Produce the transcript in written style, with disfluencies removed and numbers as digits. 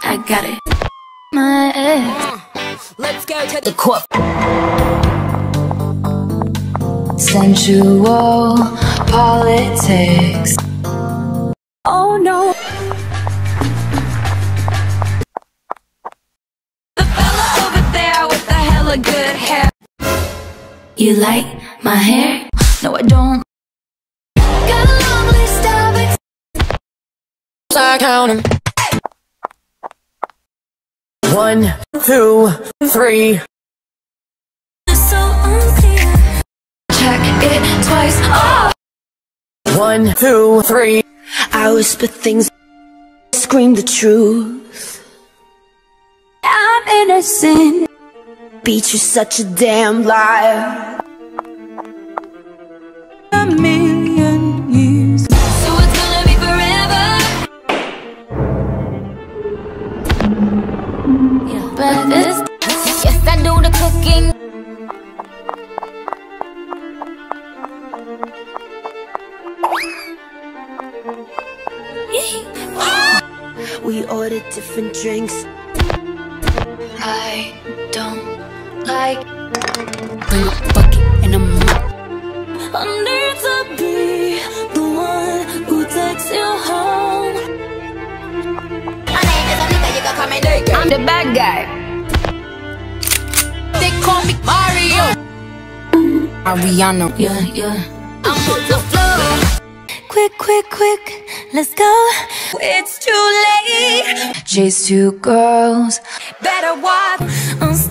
I got it. My ex. Let's go to the court. Sensual politics. Oh no. The fella over there with the hella good hair. You like my hair? No, I don't. Got a long list of it. I count 'em. 1, 2, 3. It's so unclear. Check it twice. Oh! 1, 2, 3. I whisper things, scream the truth. I'm innocent. Beat you such a damn liar. A million years. So it's gonna be forever. Yeah, but this. Yes, I do the cooking. We ordered different drinks. I don't like. Bucket and I'm I need to be the one who takes you home. My name is Anita, you can call me Nigga. I'm the bad guy. They call me Mario. Ariana. Yeah. I'm on the floor. Quick, let's go. It's too late. Chase two girls. Better watch. I'm